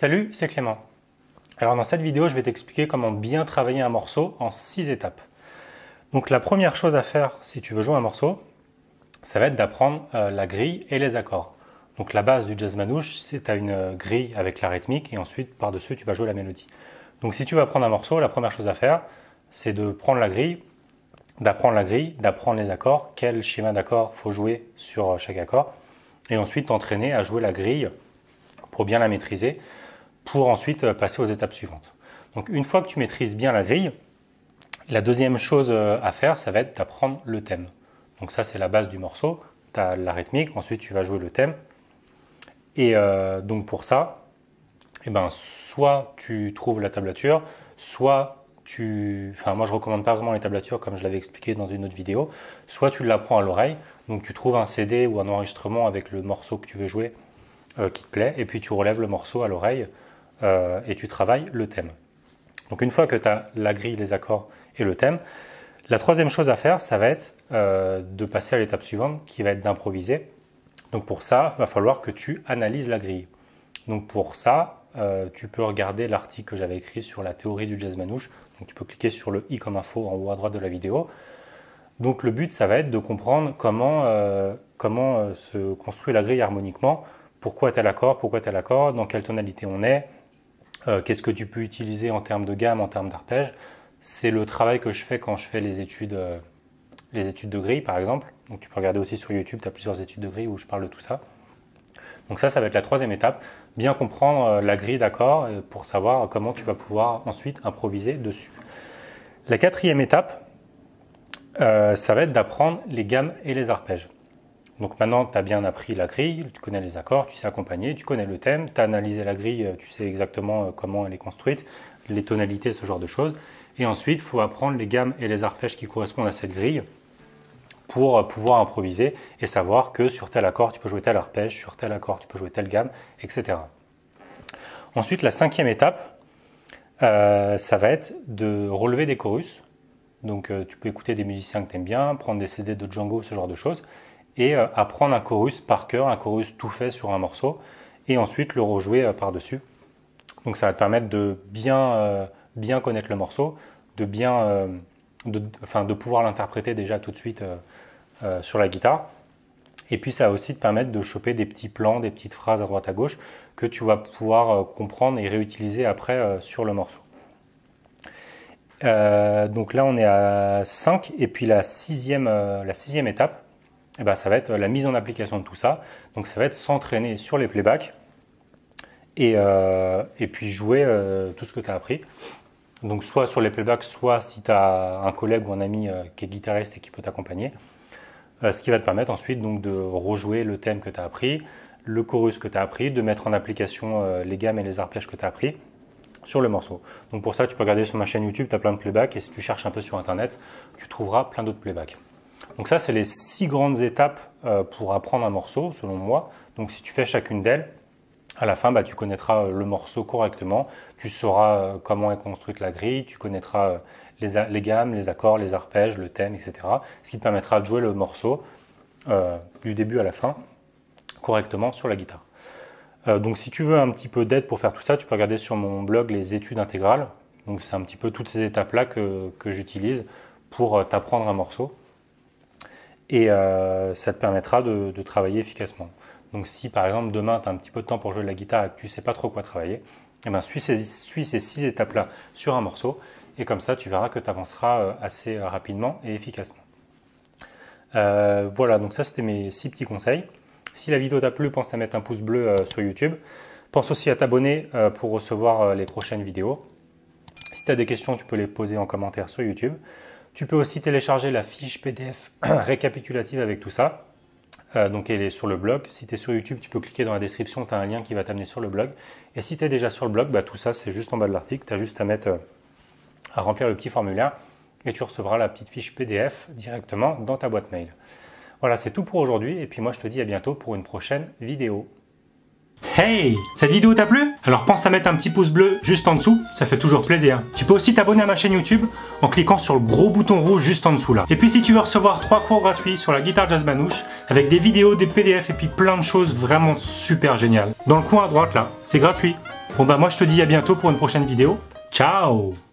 Salut, c'est Clément. Alors dans cette vidéo, je vais t'expliquer comment bien travailler un morceau en 6 étapes. Donc la première chose à faire si tu veux jouer un morceau, ça va être d'apprendre la grille et les accords. Donc la base du jazz manouche, c'est que tu as une grille avec la rythmique et ensuite par-dessus tu vas jouer la mélodie. Donc si tu veux apprendre un morceau, la première chose à faire, c'est de prendre la grille, d'apprendre les accords, quel schéma d'accords faut jouer sur chaque accord, et ensuite t'entraîner à jouer la grille pour bien la maîtriser, pour ensuite passer aux étapes suivantes. Donc une fois que tu maîtrises bien la grille, la deuxième chose à faire, ça va être d'apprendre le thème. Donc ça, c'est la base du morceau. Tu as la rythmique, ensuite tu vas jouer le thème. Et donc pour ça, soit tu trouves la tablature, soit tu... Enfin, moi je ne recommande pas vraiment les tablatures comme je l'avais expliqué dans une autre vidéo. Soit tu l'apprends à l'oreille, donc tu trouves un CD ou un enregistrement avec le morceau que tu veux jouer qui te plaît, et puis tu relèves le morceau à l'oreille et tu travailles le thème. Donc une fois que tu as la grille, les accords et le thème, la troisième chose à faire, ça va être de passer à l'étape suivante qui va être d'improviser. Donc pour ça, il va falloir que tu analyses la grille. Donc pour ça, tu peux regarder l'article que j'avais écrit sur la théorie du jazz manouche. Donc tu peux cliquer sur le i comme info en haut à droite de la vidéo. Donc le but, ça va être de comprendre comment se construit la grille harmoniquement, pourquoi tel accord, dans quelle tonalité on est, qu'est-ce que tu peux utiliser en termes de gamme, en termes d'arpège. C'est le travail que je fais quand je fais les études de grille, par exemple. Donc tu peux regarder aussi sur YouTube, tu as plusieurs études de grille où je parle de tout ça. Donc ça va être la troisième étape, bien comprendre la grille d'accords pour savoir comment tu vas pouvoir ensuite improviser dessus. La quatrième étape, ça va être d'apprendre les gammes et les arpèges. Donc maintenant, tu as bien appris la grille, tu connais les accords, tu sais accompagner, tu connais le thème, tu as analysé la grille, tu sais exactement comment elle est construite, les tonalités, ce genre de choses. Et ensuite, il faut apprendre les gammes et les arpèges qui correspondent à cette grille pour pouvoir improviser et savoir que sur tel accord, tu peux jouer tel arpège, sur tel accord, tu peux jouer telle gamme, etc. Ensuite, la cinquième étape, ça va être de relever des chorus. Donc tu peux écouter des musiciens que tu aimes bien, prendre des CD de Django, ce genre de choses, et apprendre un chorus par cœur, un chorus tout fait sur un morceau, et ensuite le rejouer par-dessus. Donc ça va te permettre de bien connaître le morceau, de pouvoir l'interpréter déjà tout de suite sur la guitare. Et puis ça va aussi te permettre de choper des petits plans, des petites phrases à droite à gauche que tu vas pouvoir comprendre et réutiliser après sur le morceau. Donc là on est à 5, et puis la sixième étape, ça va être la mise en application de tout ça. Donc ça va être s'entraîner sur les playbacks et puis jouer tout ce que tu as appris. Donc soit sur les playbacks, soit si tu as un collègue ou un ami qui est guitariste et qui peut t'accompagner. Ce qui va te permettre ensuite donc, de rejouer le thème que tu as appris, le chorus que tu as appris, de mettre en application les gammes et les arpèges que tu as appris sur le morceau. Donc pour ça, tu peux regarder sur ma chaîne YouTube, tu as plein de playbacks, et si tu cherches un peu sur Internet, tu trouveras plein d'autres playbacks. Donc ça, c'est les 6 grandes étapes pour apprendre un morceau, selon moi. Donc si tu fais chacune d'elles, à la fin, tu connaîtras le morceau correctement, tu sauras comment est construite la grille, tu connaîtras les gammes, les accords, les arpèges, le thème, etc. Ce qui te permettra de jouer le morceau du début à la fin correctement sur la guitare. Donc si tu veux un petit peu d'aide pour faire tout ça, tu peux regarder sur mon blog les études intégrales. Donc c'est un petit peu toutes ces étapes-là que j'utilise pour t'apprendre un morceau. Et ça te permettra de travailler efficacement. Donc si par exemple demain tu as un petit peu de temps pour jouer de la guitare et que tu ne sais pas trop quoi travailler, suis ces 6 étapes-là sur un morceau, et comme ça tu verras que tu avanceras assez rapidement et efficacement. Voilà, donc ça c'était mes 6 petits conseils. Si la vidéo t'a plu, pense à mettre un pouce bleu sur YouTube. Pense aussi à t'abonner pour recevoir les prochaines vidéos. Si tu as des questions, tu peux les poser en commentaire sur YouTube. Tu peux aussi télécharger la fiche PDF récapitulative avec tout ça. Donc elle est sur le blog. Si tu es sur YouTube, tu peux cliquer dans la description, tu as un lien qui va t'amener sur le blog. Et si tu es déjà sur le blog, tout ça c'est juste en bas de l'article. Tu as juste à remplir le petit formulaire et tu recevras la petite fiche PDF directement dans ta boîte mail. Voilà, c'est tout pour aujourd'hui, et puis moi je te dis à bientôt pour une prochaine vidéo. Hey! Cette vidéo t'a plu? Alors pense à mettre un petit pouce bleu juste en dessous, ça fait toujours plaisir. Tu peux aussi t'abonner à ma chaîne YouTube en cliquant sur le gros bouton rouge juste en dessous là. Et puis si tu veux recevoir 3 cours gratuits sur la guitare jazz manouche, avec des vidéos, des PDF et puis plein de choses vraiment super géniales. Dans le coin à droite là, c'est gratuit. Bon bah moi je te dis à bientôt pour une prochaine vidéo. Ciao!